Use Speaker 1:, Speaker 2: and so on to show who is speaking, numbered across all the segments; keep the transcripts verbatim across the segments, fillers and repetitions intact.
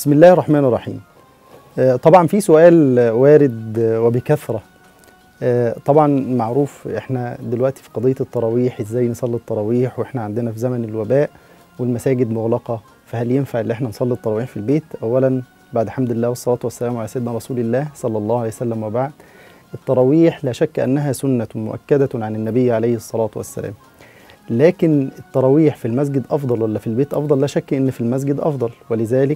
Speaker 1: بسم الله الرحمن الرحيم. طبعا في سؤال وارد وبكثرة. طبعا معروف احنا دلوقتي في قضية التراويح، ازاي نصلي التراويح واحنا عندنا في زمن الوباء والمساجد مغلقة، فهل ينفع ان احنا نصلي التراويح في البيت؟ اولا بعد حمد الله والصلاة والسلام على سيدنا رسول الله صلى الله عليه وسلم، وبعد، التراويح لا شك انها سنة مؤكدة عن النبي عليه الصلاة والسلام، لكن التراويح في المسجد افضل ولا في البيت افضل؟ لا شك ان في المسجد افضل، ولذلك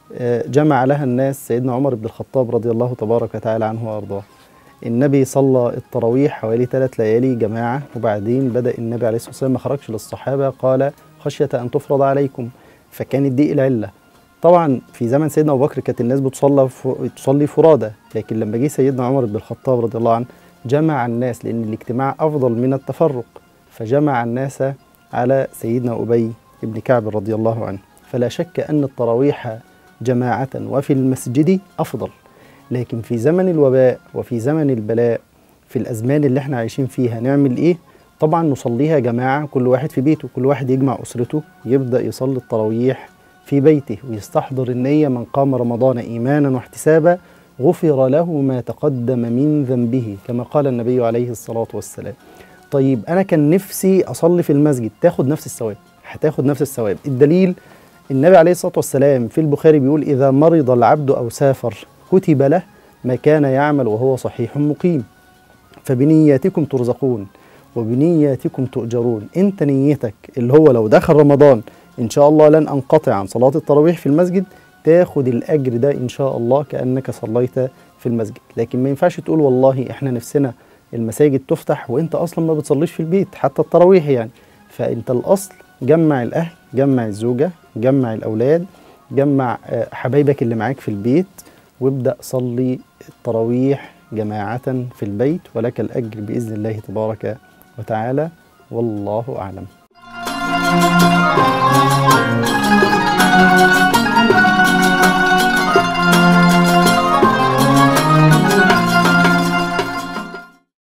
Speaker 1: جمع لها الناس سيدنا عمر بن الخطاب رضي الله تبارك وتعالى عنه وارضاه. النبي صلى التراويح حوالي ثلاث ليالي جماعة، وبعدين بدأ النبي عليه الصلاة والسلام ما خرجش للصحابة، قال خشية أن تفرض عليكم، فكانت دي العلة. طبعا في زمن سيدنا أبو بكر كانت الناس بتصلي تصلي فرادى، لكن لما جه سيدنا عمر بن الخطاب رضي الله عنه جمع الناس، لأن الاجتماع أفضل من التفرق، فجمع الناس على سيدنا أبي بن كعب رضي الله عنه. فلا شك أن التراويح جماعة وفي المسجد أفضل، لكن في زمن الوباء وفي زمن البلاء، في الأزمان اللي احنا عايشين فيها، نعمل إيه؟ طبعا نصليها جماعة، كل واحد في بيته، كل واحد يجمع أسرته يبدأ يصلي التراويح في بيته ويستحضر النية: من قام رمضان إيمانا واحتسابا غفر له ما تقدم من ذنبه، كما قال النبي عليه الصلاة والسلام. طيب أنا كان نفسي أصلي في المسجد، تاخد نفس الثواب، هتاخد نفس الثواب. الدليل النبي عليه الصلاة والسلام في البخاري بيقول: إذا مرض العبد أو سافر كتب له ما كان يعمل وهو صحيح مقيم، فبنياتكم ترزقون وبنياتكم تؤجرون. انت نيتك اللي هو لو دخل رمضان ان شاء الله لن انقطع عن صلاة التراويح في المسجد، تاخد الاجر ده ان شاء الله كأنك صليت في المسجد. لكن ما ينفعش تقول والله احنا نفسنا المساجد تفتح وانت اصلا ما بتصليش في البيت حتى التراويح يعني. فانت الاصل جمع الاهل، جمع الزوجة، جمع الاولاد، جمع حبايبك اللي معاك في البيت، وابدأ صلي التراويح جماعة في البيت، ولك الأجر بإذن الله تبارك وتعالى، والله أعلم.